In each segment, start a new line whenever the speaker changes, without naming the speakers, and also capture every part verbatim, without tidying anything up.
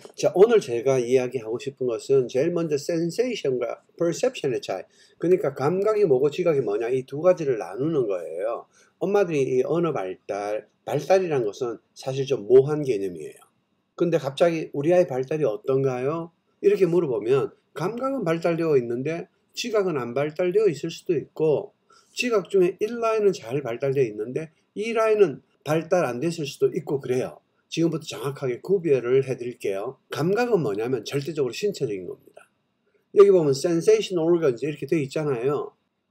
자, 오늘 제가 이야기하고 싶은 것은 제일 먼저 sensation과 perception의 차이. 그러니까 감각이 뭐고 지각이 뭐냐, 이 두 가지를 나누는 거예요. 엄마들이 이 언어 발달, 발달이란 것은 사실 좀 모호한 개념이에요. 근데 갑자기 우리 아이 발달이 어떤가요? 이렇게 물어보면 감각은 발달되어 있는데 지각은 안 발달되어 있을 수도 있고, 지각 중에 일 라인은 잘 발달되어 있는데 이 라인은 발달 안 됐을 수도 있고 그래요. 지금부터 정확하게 구별을 해드릴게요. 감각은 뭐냐면 절대적으로 신체적인 겁니다. 여기 보면 sensation organs 이렇게 되어 있잖아요.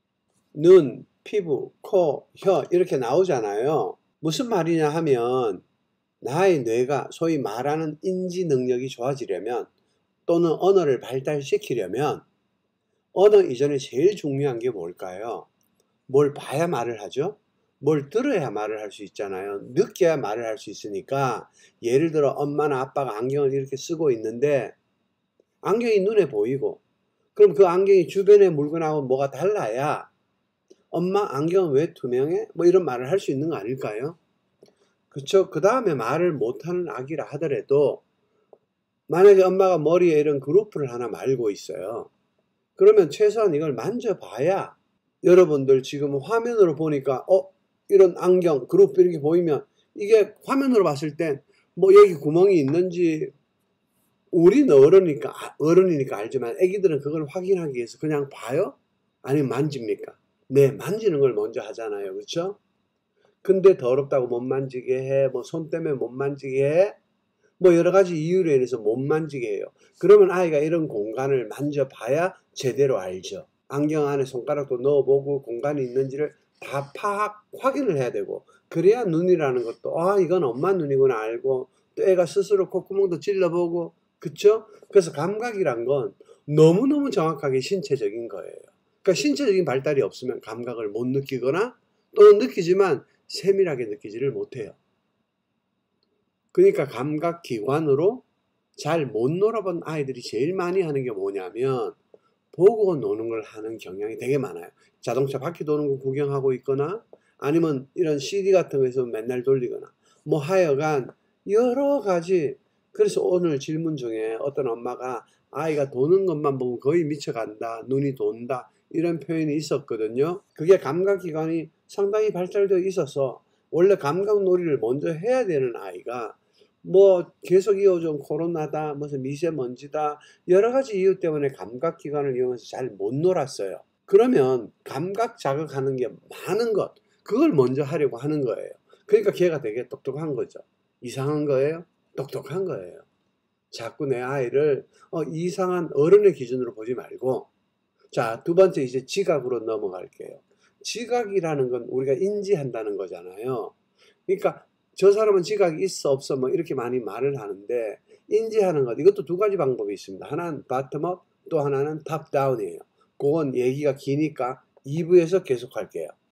눈, 피부, 코, 혀 이렇게 나오잖아요. 무슨 말이냐 하면 나의 뇌가 소위 말하는 인지 능력이 좋아지려면 또는 언어를 발달시키려면 언어 이전에 제일 중요한 게 뭘까요? 뭘 봐야 말을 하죠? 뭘 들어야 말을 할 수 있잖아요. 느껴야 말을 할 수 있으니까, 예를 들어 엄마나 아빠가 안경을 이렇게 쓰고 있는데 안경이 눈에 보이고, 그럼 그 안경이 주변의 물건하고 뭐가 달라야 엄마 안경은 왜 투명해? 뭐 이런 말을 할 수 있는 거 아닐까요? 그쵸? 그 다음에 말을 못하는 아기라 하더라도 만약에 엄마가 머리에 이런 그루프를 하나 말고 있어요. 그러면 최소한 이걸 만져봐야, 여러분들 지금 화면으로 보니까 어? 이런 안경 그룹 이렇게 보이면 이게 화면으로 봤을 땐 뭐 여기 구멍이 있는지, 우리는 어른이니까 어른이니까 알지만 애기들은 그걸 확인하기 위해서 그냥 봐요? 아니면 만집니까? 네, 만지는 걸 먼저 하잖아요. 그렇죠? 근데 더럽다고 못 만지게 해, 뭐 손 때문에 못 만지게 해, 뭐 여러 가지 이유로 인해서 못 만지게 해요. 그러면 아이가 이런 공간을 만져봐야 제대로 알죠. 안경 안에 손가락도 넣어보고 공간이 있는지를 다 파악, 확인을 해야 되고, 그래야 눈이라는 것도 아 이건 엄마 눈이구나 알고, 또 애가 스스로 콧구멍도 찔러보고, 그쵸? 그래서 감각이란 건 너무너무 정확하게 신체적인 거예요. 그러니까 신체적인 발달이 없으면 감각을 못 느끼거나 또는 느끼지만 세밀하게 느끼지를 못해요. 그러니까 감각기관으로 잘 못 놀아본 아이들이 제일 많이 하는 게 뭐냐면 보고 노는 걸 하는 경향이 되게 많아요. 자동차 바퀴 도는 거 구경하고 있거나 아니면 이런 씨디 같은 거에서 맨날 돌리거나 뭐 하여간 여러 가지. 그래서 오늘 질문 중에 어떤 엄마가 아이가 도는 것만 보면 거의 미쳐간다, 눈이 돈다, 이런 표현이 있었거든요. 그게 감각기관이 상당히 발달되어 있어서 원래 감각놀이를 먼저 해야 되는 아이가 뭐 계속 이어져 코로나다, 무슨 미세먼지다, 여러 가지 이유 때문에 감각기관을 이용해서 잘 못 놀았어요. 그러면 감각 자극하는 게 많은 것, 그걸 먼저 하려고 하는 거예요. 그러니까 걔가 되게 똑똑한 거죠. 이상한 거예요? 똑똑한 거예요. 자꾸 내 아이를 어, 이상한 어른의 기준으로 보지 말고. 자, 두 번째 이제 지각으로 넘어갈게요. 지각이라는 건 우리가 인지한다는 거잖아요. 그러니까 저 사람은 지각이 있어 없어 뭐 이렇게 많이 말을 하는데, 인지하는 것, 이것도 두 가지 방법이 있습니다. 하나는 바텀업, 또 하나는 탑다운이에요. 그건 얘기가 기니까 이 부에서 계속 할게요.